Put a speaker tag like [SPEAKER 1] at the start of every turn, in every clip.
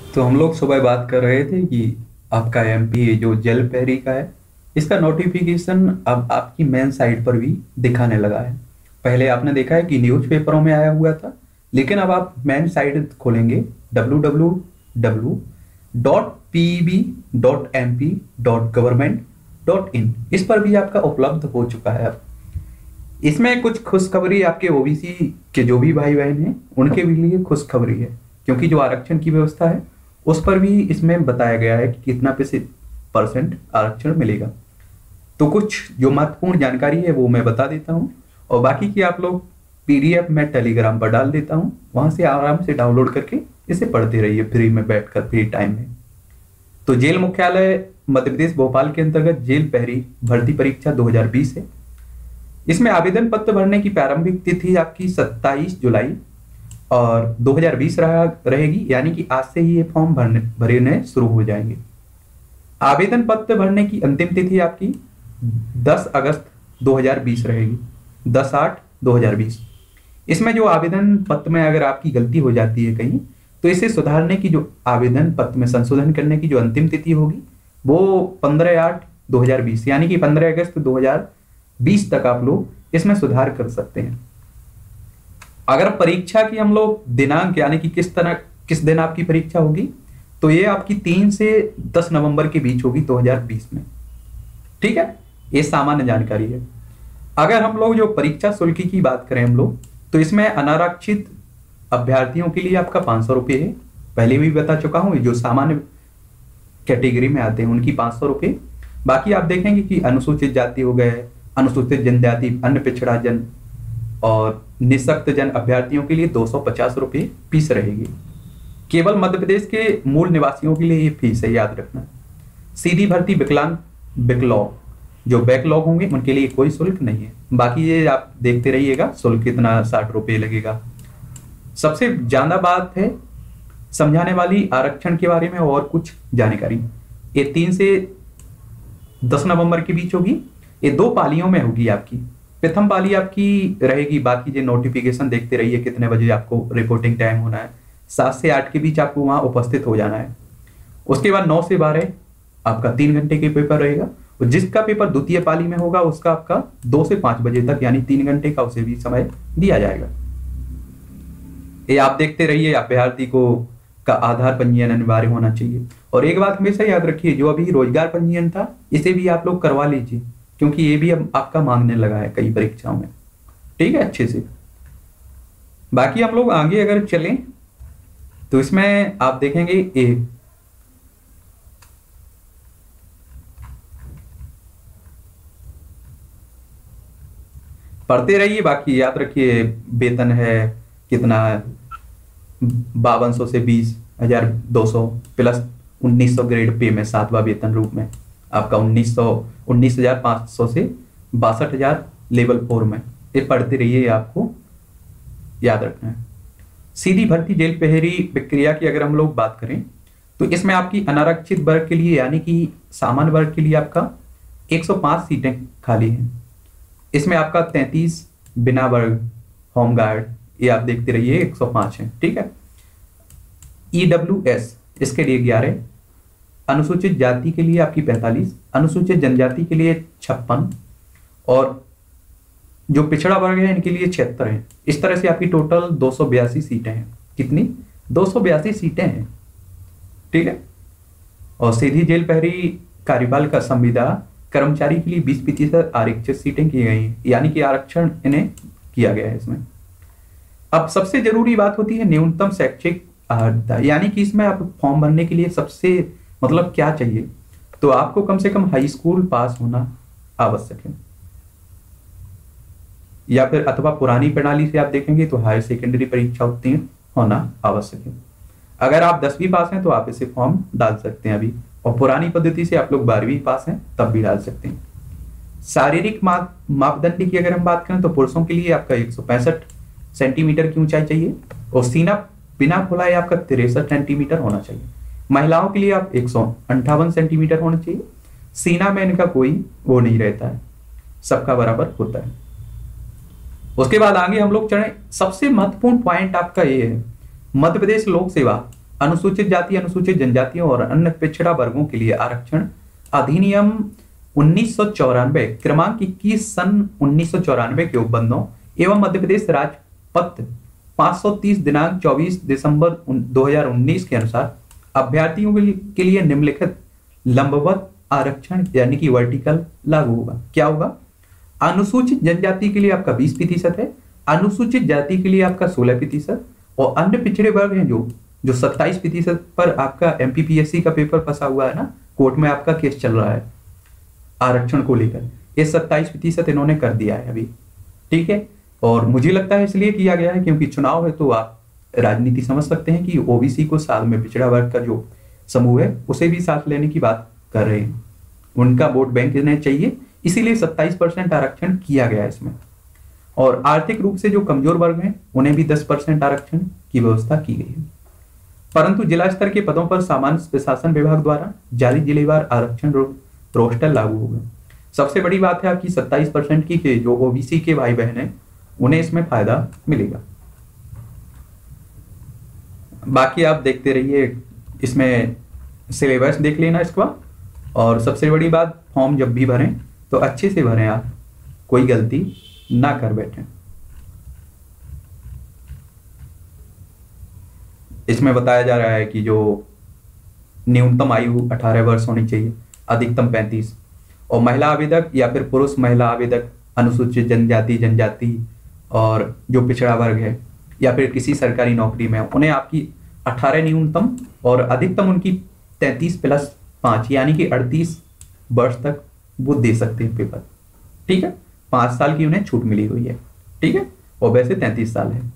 [SPEAKER 1] तो हम लोग सुबह बात कर रहे थे कि आपका एमपी जो जल पहरी का है, इसका नोटिफिकेशन अब आपकी मेन साइट पर भी दिखाने लगा है। पहले आपने देखा है कि न्यूज़पेपरों में आया हुआ था, लेकिन अब आप मेन साइट खोलेंगे www.peb.mp.gov.in, इस पर भी आपका उपलब्ध हो चुका है। अब इसमें कुछ खुशखबरी आपके ओबीसी के जो भी भाई बहन हैं उनके भी लिए खुशखबरी है, क्योंकि जो आरक्षण की व्यवस्था है उस पर भी इसमें बताया गया है कि कितना परसेंट आरक्षण मिलेगा। तो कुछ जो महत्वपूर्ण जानकारी है वो मैं बता देता हूँ, और बाकी की आप लोग पीडीएफ में टेलीग्राम पर डाल देता हूँ, वहां से आराम से डाउनलोड करके इसे पढ़ते रहिए फ्री में बैठकर, फ्री टाइम में। तो जेल मुख्यालय मध्य प्रदेश भोपाल के अंतर्गत जेल पहरी भर्ती परीक्षा 2020 है। इसमें आवेदन पत्र भरने की प्रारंभिक तिथि आपकी 27 जुलाई और 2020 रहेगी, यानी कि आज से ही ये फॉर्म भरने शुरू हो जाएंगे। आवेदन पत्र भरने की अंतिम तिथि आपकी 10 अगस्त 2020 रहेगी, 10/8/2020। इसमें जो आवेदन पत्र में अगर आपकी गलती हो जाती है कहीं, तो इसे सुधारने की जो आवेदन पत्र में संशोधन करने की जो अंतिम तिथि होगी वो 15/8/2020, यानी कि 15 अगस्त 2020 तक आप लोग इसमें सुधार कर सकते हैं। अगर परीक्षा की हम लोग दिनांक, यानी कि किस दिन आपकी परीक्षा होगी, तो ये आपकी 3 से 10 नवंबर के बीच होगी 2020 में। ठीक है, ये सामान्य जानकारी है। अगर हम लोग जो परीक्षा शुल्क की बात करें हम लोग, तो इसमें अनारक्षित अभ्यर्थियों के लिए आपका 500 रुपये है। पहले भी बता चुका हूं, जो सामान्य कैटेगरी में आते हैं उनकी 500 रुपये। बाकी आप देखेंगे कि अनुसूचित जाति हो गए, अनुसूचित जनजाति, अन्य पिछड़ा जन और निःशक्त जन अभ्यर्थियों के लिए 250 रुपये फीस रहेगी। केवल मध्य प्रदेश के मूल निवासियों के लिए ये फीस है, याद रखना। सीधी भर्ती विकलांग, बैकलॉग, जो बैकलॉग होंगे उनके लिए कोई शुल्क नहीं है। बाकी ये आप देखते रहिएगा, शुल्क कितना 60 रुपये लगेगा। सबसे ज्यादा बात है समझाने वाली आरक्षण के बारे में और कुछ जानकारी। ये 3 से 10 नवंबर के बीच होगी। ये 2 पालियों में होगी आपकी। प्रथम पाली आपकी रहेगी, बाकी जो नोटिफिकेशन देखते रहिए कितने बजे आपको रिपोर्टिंग टाइम होना है, 7 से 8 के बीच आपको वहां उपस्थित हो जाना है। उसके बाद 9 से 12 आपका 3 घंटे के पेपर रहेगा, और जिसका पेपर द्वितीय पाली में होगा उसका आपका 2 से 5 बजे तक, यानी 3 घंटे का उसे भी समय दिया जाएगा। ये आप देखते रहिए। अभ्यर्थी को का आधार पंजीयन अनिवार्य होना चाहिए। और एक बात हमेशा याद रखिए, जो अभी रोजगार पंजीयन था इसे भी आप लोग करवा लीजिए, क्योंकि ये भी अब आपका मांगने लगा है कई परीक्षाओं में। ठीक है, अच्छे से। बाकी हम लोग आगे अगर चलें तो इसमें आप देखेंगे पढ़ते रहिए। बाकी याद रखिए, वेतन है कितना, 5200 से 20,200 प्लस 1900 ग्रेड पे में 7वां वेतन रूप में आपका 19,500 से 62,000 लेवल 4 में। ये पढ़ते रहिए, आपको याद रखना है। सीधी भर्ती जेल पहरी प्रक्रिया की अगर हम लोग बात करें, तो इसमें आपकी अनारक्षित वर्ग के लिए, यानी कि सामान्य वर्ग के लिए आपका 105 सीटें खाली हैं। इसमें आपका 33 बिना वर्ग होमगार्ड, ये आप देखते रहिए 105 है। ठीक है। ईडब्ल्यूएस इसके लिए 11, अनुसूचित जाति के लिए आपकी 45, अनुसूचित जनजाति के लिए 56, और जो पिछड़ा वर्ग है इनके लिए 76 है। इस तरह से आपकी टोटल 282 सीटें हैं। कितनी? 282 सीटें हैं। ठीक है। और सीधी जेल पहरी कार्यपाल का संविदा कर्मचारी के लिए 20% आरक्षित सीटें की गई हैं, यानी कि आरक्षण इन्हें किया गया है इसमें। अब सबसे जरूरी बात होती है न्यूनतम शैक्षिक अर्हता, यानी कि इसमें आप फॉर्म भरने के लिए सबसे मतलब क्या चाहिए, तो आपको कम से कम हाई स्कूल पास होना आवश्यक है, या फिर अथवा पुरानी प्रणाली से आप देखेंगे तो हायर सेकेंडरी परीक्षा उत्तीर्ण होना आवश्यक है। अगर आप 10वीं पास हैं तो आप इसे फॉर्म डाल सकते हैं अभी, और पुरानी पद्धति से आप लोग 12वीं पास हैं तब भी डाल सकते हैं। शारीरिक मापदंड की अगर हम बात करें तो पुरुषों के लिए आपका 165 सेंटीमीटर की ऊंचाई चाहिए, और सीना बिना फुलाए आपका 63 सेंटीमीटर होना चाहिए। महिलाओं के लिए आप 158 सेंटीमीटर होना चाहिए। सीना में इनका कोई वो नहीं रहता है, सबका बराबर होता है। उसके बाद आगे हम लोग चढ़े, सबसे महत्वपूर्ण पॉइंट आपका ये है, मध्य प्रदेश लोक सेवा अनुसूचित जाति, अनुसूचित जनजातियों और अन्य पिछड़ा वर्गों के लिए आरक्षण अधिनियम 1994 क्रमांक 21 सन 1994 के उपबंधों एवं मध्य प्रदेश राजपत्र 530 दिनांक 24 दिसंबर 2019 के अनुसार अभ्यर्थियों के लिए निम्नलिखित लंबवत आरक्षण यानी कि वर्टिकल लागू होगा। क्या होगा? अनुसूचित जनजाति के लिए आपका 20% है, अनुसूचित जाति के लिए आपका 16% और अन्य पिछड़े वर्ग हैं जो 27% पर आपका एमपीपीएससी का पेपर फंसा हुआ है ना, कोर्ट में आपका केस चल रहा है आरक्षण को लेकर, ये 27% इन्होंने कर दिया है अभी। ठीक है, और मुझे लगता है इसलिए किया गया है क्योंकि चुनाव है, तो आप राजनीति समझ सकते हैं कि ओबीसी को साथ में पिछड़ा वर्ग का जो समूह है उसे भी साथ लेने की बात कर रहे हैं, उनका वोट बैंक इन्हें चाहिए, इसीलिए 27% आरक्षण किया गया है इसमें। और आर्थिक रूप से जो कमजोर वर्ग हैं उन्हें भी 10% आरक्षण की व्यवस्था की गई है। परंतु जिला स्तर के पदों पर सामान्य प्रशासन विभाग द्वारा जारी जिलेवार आरक्षण रोस्टर लागू होगा। सबसे बड़ी बात है आपकी 27% की के जो ओबीसी के भाई बहन हैं उन्हें इसमें फायदा मिलेगा। बाकी आप देखते रहिए, इसमें सिलेबस देख लेना इसका। और सबसे बड़ी बात, फॉर्म जब भी भरें तो अच्छे से भरें, आप कोई गलती ना कर बैठें। इसमें बताया जा रहा है कि जो न्यूनतम आयु 18 वर्ष होनी चाहिए, अधिकतम 35, और महिला आवेदक या फिर पुरुष महिला आवेदक, अनुसूचित जनजाति और जो पिछड़ा वर्ग है या फिर किसी सरकारी नौकरी में, उन्हें आपकी 18 न्यूनतम और अधिकतम उनकी 33+5 यानी कि 38 वर्ष तक वो दे सकते हैं पेपर। ठीक है, 5 साल की उन्हें छूट मिली हुई है। ठीक है, और वैसे 33 साल है।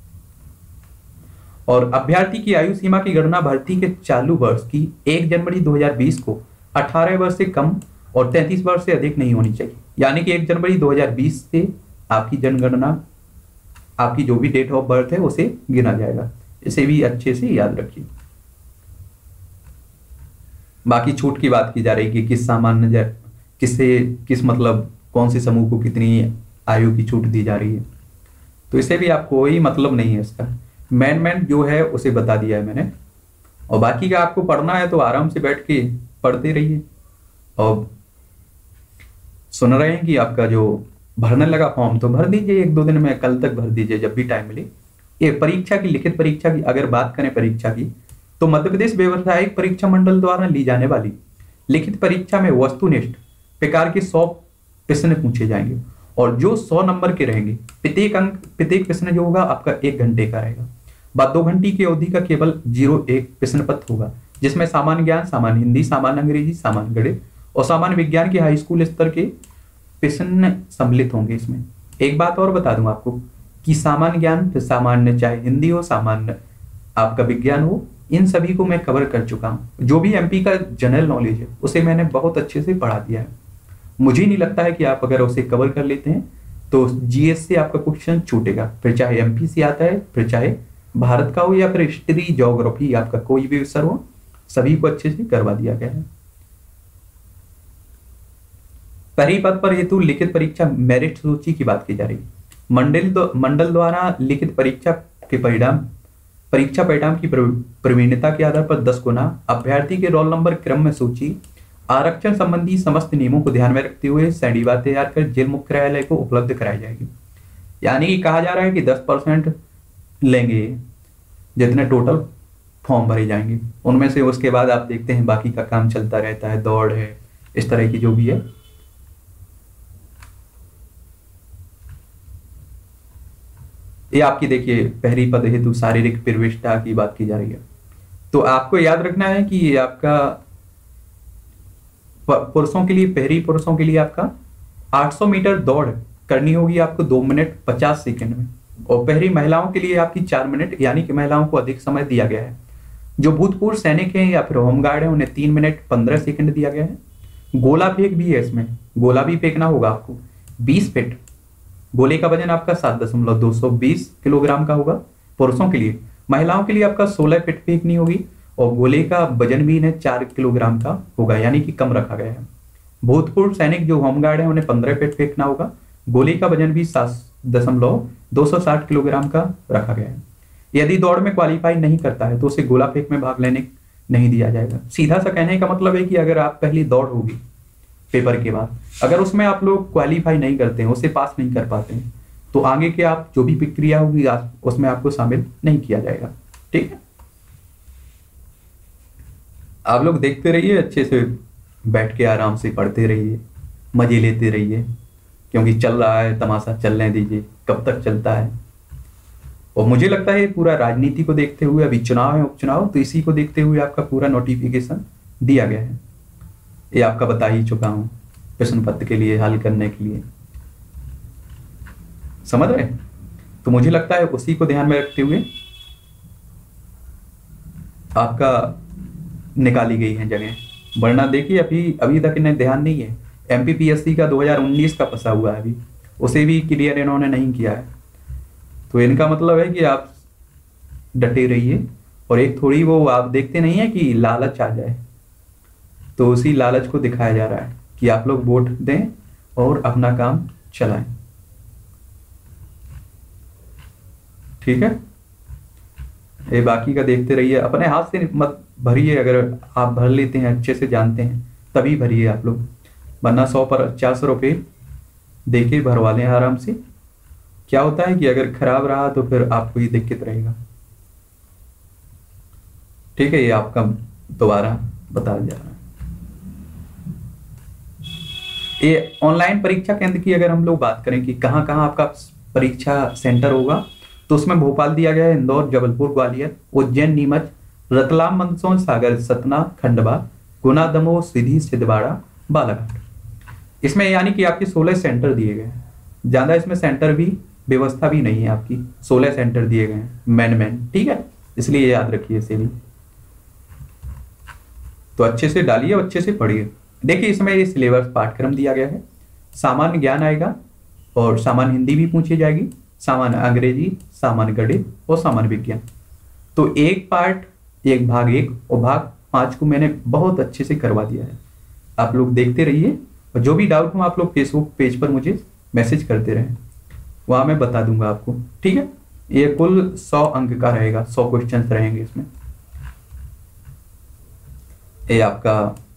[SPEAKER 1] और अभ्यर्थी की आयु सीमा की गणना भर्ती के चालू वर्ष की 1 जनवरी 2020 को 18 वर्ष से कम और 33 वर्ष से अधिक नहीं होनी चाहिए। यानी कि 1 जनवरी 2020 से आपकी जनगणना, आपकी जो भी डेट ऑफ बर्थ है उसे गिना जाएगा। इसे भी अच्छे से याद रखिए। बाकी छूट की बात की जा रही है कि किस सामान्य किस मतलब कौन से समूह को कितनी आयु की छूट दी जा रही है, तो इसे भी आपको कोई मतलब नहीं है इसका। मैन जो है उसे बता दिया है मैंने। और बाकी का आपको पढ़ना है तो आराम से बैठ के पढ़ते रहिए। और सुन रहे हैं कि आपका जो भरने लगा फॉर्म, तो भर दीजिए 1-2 दिन में, कल तक भर दीजिए जब भी टाइम मिले। ये परीक्षा की, लिखित परीक्षा की अगर बात करें परीक्षा की, तो मध्य प्रदेश व्यावसायिक परीक्षा मंडल द्वारा ली जाने वाली लिखित परीक्षा में वस्तुनिष्ठ प्रकार के 100 प्रश्न पूछे जाएंगे और जो 100 नंबर के रहेंगे, प्रत्येक प्रश्न जो होगा आपका 1 घंटे का रहेगा। बाद 2 घंटे की अवधि का केवल 0-1 प्रश्न पत्र होगा, जिसमें सामान्य ज्ञान, सामान्य हिंदी, सामान्य अंग्रेजी, सामान्य गणित और सामान्य विज्ञान के हाई स्कूल स्तर के प्रश्न सम्मिलित होंगे। इसमें एक बात और बता दूं आपको कि सामान्य ज्ञान, सामान्य चाहे हिंदी हो, सामान्य आपका विज्ञान हो, इन सभी को मैं कवर कर चुका हूं। जो भी एमपी का जनरल नॉलेज है उसे मैंने बहुत अच्छे से पढ़ा दिया है। मुझे नहीं लगता है कि आप अगर उसे कवर कर लेते हैं तो जीएस से आपका क्वेश्चन छूटेगा, फिर चाहे एमपी से आता है, फिर चाहे भारत का हो या फिर हिस्ट्री, ज्योग्राफी, आपका कोई भी विषय हो, सभी को अच्छे से करवा दिया गया है। पहली पद पर हेतु लिखित परीक्षा मेरिट सूची की बात की जा रही है। मंडल द्वारा लिखित परीक्षा परिणाम की प्रवीणता के आधार पर 10 गुना अभ्यर्थी के रोल नंबर क्रम में सूची आरक्षण संबंधी समस्त नियमों को ध्यान में रखते हुए श्रेणीवार तैयार कर जेल मुख्यालय को उपलब्ध कराई जाएगी। यानी कि कहा जा रहा है कि 10% लेंगे जितने टोटल फॉर्म भरे जाएंगे, उनमें से उसके बाद आप देखते हैं बाकी का काम चलता रहता है, दौड़ है, इस तरह की जो भी है। ये आपकी देखिए पहली पद हेतु शारीरिक प्रविष्टता की बात की जा रही है। तो आपको याद रखना है कि ये आपका पुरुषों के लिए, पहरी पुरुषों के लिए आपका 800 मीटर दौड़ करनी होगी आपको 2 मिनट 50 सेकंड में, और पहरी महिलाओं के लिए आपकी 4 मिनट, यानी कि महिलाओं को अधिक समय दिया गया है। जो भूतपूर्व सैनिक हैं या फिर होमगार्ड है उन्हें 3 मिनट 15 सेकंड दिया गया है। गोला फेंक भी है इसमें, गोला भी फेंकना होगा आपको 20 फीट। गोले का वजन आपका 7.220 किलोग्राम का होगा पुरुषों के लिए। महिलाओं के लिए आपका 16 फीट फेंकनी होगी और गोले का वजन भी इन्हें 4 किलोग्राम का होगा, यानी कि कम रखा गया है। भूतपूर्व सैनिक जो होमगार्ड है उन्हें 15 फीट फेंकना होगा। गोले का वजन भी 7.260 किलोग्राम का रखा गया है। यदि दौड़ में क्वालिफाई नहीं करता है तो उसे गोला फेंक में भाग लेने नहीं दिया जाएगा। सीधा सा कहने का मतलब है कि अगर आप पहली दौड़ होगी पेपर के बाद, अगर उसमें आप लोग क्वालिफाई नहीं करते हैं, उसे पास नहीं कर पाते हैं, तो आगे के आप जो भी प्रक्रिया होगी उसमें आपको शामिल नहीं किया जाएगा। ठीक है, आप लोग देखते रहिए, अच्छे से बैठ के आराम से पढ़ते रहिए, मजे लेते रहिए, क्योंकि चल रहा है तमाशा, चलने दीजिए, कब तक चलता है। और मुझे लगता है पूरा राजनीति को देखते हुए, अभी चुनाव है, उपचुनाव, तो इसी को देखते हुए आपका पूरा नोटिफिकेशन दिया गया है। ये आपका बता ही चुका हूं, प्रश्न पत्र के लिए हल करने के लिए, समझ रहे। तो मुझे लगता है उसी को ध्यान में रखते हुए आपका निकाली गई है जगह, वरना देखिए अभी तक इन्हें ध्यान नहीं है। एमपीपीएससी का 2019 का फंसा हुआ है अभी, उसे भी क्लियर इन्होंने नहीं किया है। तो इनका मतलब है कि आप डटे रहिए, और एक थोड़ी वो आप देखते नहीं है कि लालच आ जाए, तो उसी लालच को दिखाया जा रहा है कि आप लोग वोट दें और अपना काम चलाएं। ठीक है, ये बाकी का देखते रहिए, अपने हाथ से मत भरिए। अगर आप भर लेते हैं, अच्छे से जानते हैं, तभी भरिए आप लोग, वरना 100 पर 50 रुपये देके भरवा लें आराम से। क्या होता है कि अगर खराब रहा तो फिर आपको ही दिक्कत रहेगा। ठीक है, ये आपका दोबारा बताया जा रहा है। ये ऑनलाइन परीक्षा केंद्र की अगर हम लोग बात करें कि कहाँ कहाँ आपका परीक्षा सेंटर होगा, तो उसमें भोपाल दिया गया है, इंदौर, जबलपुर, ग्वालियर, उज्जैन, नीमच, रतलाम, मंदसौर, सागर, सतना, खंडवा, गुना, दमोह, सीधी, सिद्धवाड़ा, बालाघाट। इसमें यानी कि आपके 16 सेंटर दिए गए हैं। ज्यादा इसमें सेंटर भी व्यवस्था भी नहीं है आपकी, 16 सेंटर दिए गए हैं मैन। ठीक है, इसलिए याद रखिए इसे भी। तो अच्छे से डालिए और अच्छे से पढ़िए। देखिए इसमें ये सिलेबस पाठ्यक्रम दिया गया है, सामान्य ज्ञान आएगा और सामान्य हिंदी भी पूछी जाएगी, सामान्य अंग्रेजी, सामान्य गणित और सामान्य विज्ञान। तो एक पार्ट, एक भाग 1 और भाग 5 को मैंने बहुत अच्छे से करवा दिया है। आप लोग देखते रहिए, और जो भी डाउट हो आप लोग फेसबुक पेज पर मुझे मैसेज करते रहें, वहां मैं बता दूंगा आपको। ठीक है, ये कुल 100 अंक का रहेगा, 100 क्वेश्चन रहेंगे इसमें। ये आपका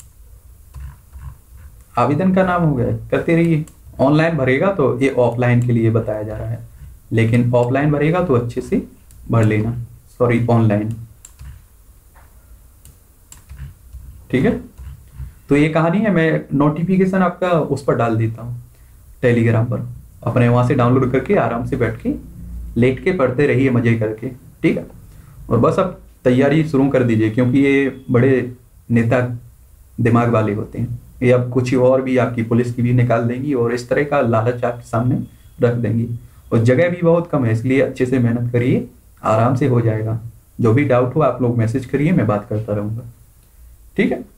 [SPEAKER 1] आवेदन का नाम हो गया, करते रहिए। ऑनलाइन भरेगा तो ये ऑफलाइन के लिए बताया जा रहा है, लेकिन ऑफलाइन भरेगा तो अच्छे से भर लेना, सॉरी ऑनलाइन। ठीक है, तो ये कहानी है, मैं नोटिफिकेशन आपका उस पर डाल देता हूँ टेलीग्राम पर, अपने वहां से डाउनलोड करके आराम से बैठ के लेट के पढ़ते रहिए मजे करके। ठीक है, और बस अब तैयारी शुरू कर दीजिए, क्योंकि ये बड़े नेता दिमाग वाले होते हैं, ये अब कुछ और भी आपकी पुलिस की भी निकाल देंगी और इस तरह का लालच आपके सामने रख देंगी, और जगह भी बहुत कम है, इसलिए अच्छे से मेहनत करिए, आराम से हो जाएगा। जो भी डाउट हो आप लोग मैसेज करिए, मैं बात करता रहूंगा। ठीक है।